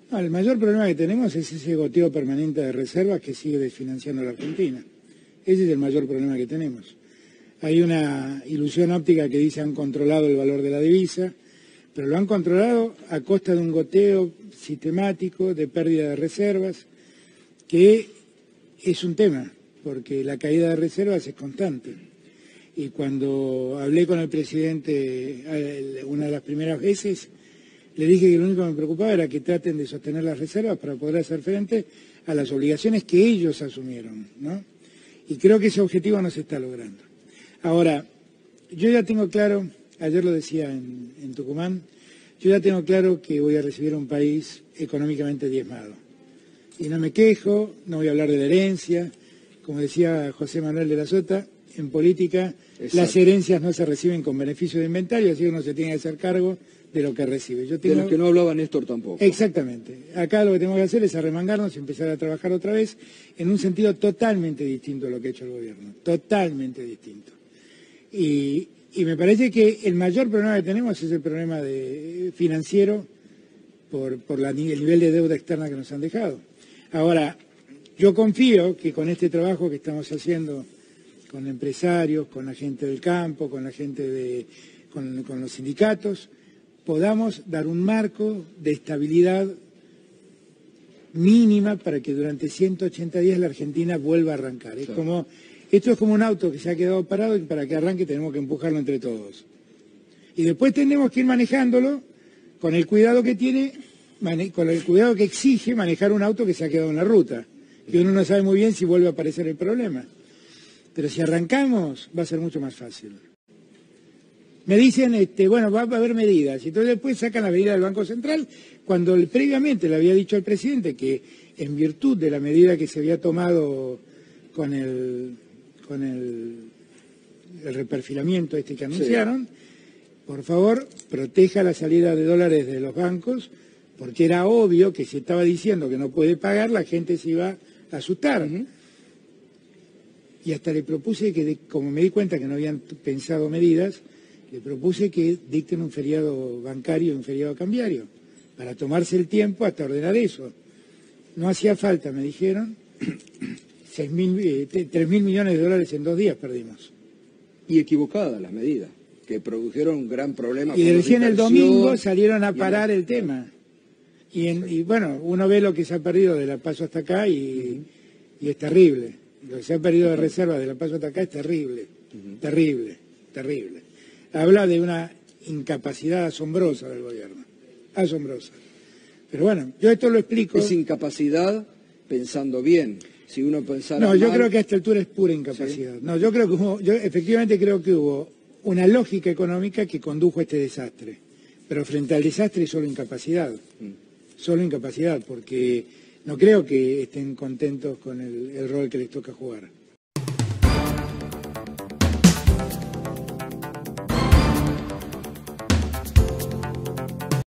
No, el mayor problema que tenemos es ese goteo permanente de reservas que sigue desfinanciando la Argentina. Ese es el mayor problema que tenemos. Hay una ilusión óptica que dice han controlado el valor de la divisa, pero lo han controlado a costa de un goteo sistemático de pérdida de reservas, que es un tema, porque la caída de reservas es constante. Y cuando hablé con el presidente una de las primeras veces, le dije que lo único que me preocupaba era que traten de sostener las reservas para poder hacer frente a las obligaciones que ellos asumieron, ¿no? Y creo que ese objetivo no se está logrando. Ahora, yo ya tengo claro, ayer lo decía en Tucumán, yo ya tengo claro que voy a recibir un país económicamente diezmado. Y no me quejo, no voy a hablar de la herencia. Como decía José Manuel de la Sota, en política las herencias no se reciben con beneficio de inventario, así que uno se tiene que hacer cargo de lo que recibe. De lo que no hablaba Néstor tampoco. Exactamente. Acá lo que tenemos que hacer es arremangarnos y empezar a trabajar otra vez en un sentido totalmente distinto a lo que ha hecho el gobierno. Totalmente distinto. Y me parece que el mayor problema que tenemos es el problema financiero por el nivel de deuda externa que nos han dejado. Ahora, yo confío que con este trabajo que estamos haciendo con empresarios, con la gente del campo, con la gente con los sindicatos, podamos dar un marco de estabilidad mínima para que durante 180 días la Argentina vuelva a arrancar. Esto es como un auto que se ha quedado parado y para que arranque tenemos que empujarlo entre todos. Y después tenemos que ir manejándolo con el cuidado que tiene, con el cuidado que exige manejar un auto que se ha quedado en la ruta. Y uno no sabe muy bien si vuelve a aparecer el problema. Pero si arrancamos va a ser mucho más fácil. Me dicen, bueno, va a haber medidas. Y entonces después sacan la medida del Banco Central, cuando previamente le había dicho al presidente que en virtud de la medida que se había tomado con el reperfilamiento que anunciaron, por favor, proteja la salida de dólares de los bancos, porque era obvio que si estaba diciendo que no puede pagar, la gente se iba a asustar. Y hasta le propuse que, como me di cuenta que no habían pensado medidas, le propuse que dicten un feriado bancario y un feriado cambiario, para tomarse el tiempo hasta ordenar eso. No hacía falta, me dijeron, 3.000 millones de dólares en 2 días perdimos. Y equivocadas las medidas, que produjeron un gran problema. Y recién el domingo salieron a parar el tema. Y bueno, uno ve lo que se ha perdido de La Paso hasta acá y es terrible. Lo que se ha perdido de reserva de La Paso hasta acá es terrible, terrible, terrible. Habla de una incapacidad asombrosa del gobierno, asombrosa. Pero bueno, yo esto lo explico. Es incapacidad pensando bien. Si uno pensara No, yo mal... creo que a esta altura es pura incapacidad. ¿Sí? No, yo efectivamente creo que hubo una lógica económica que condujo a este desastre. Pero frente al desastre solo incapacidad. Solo incapacidad, porque no creo que estén contentos con el rol que les toca jugar.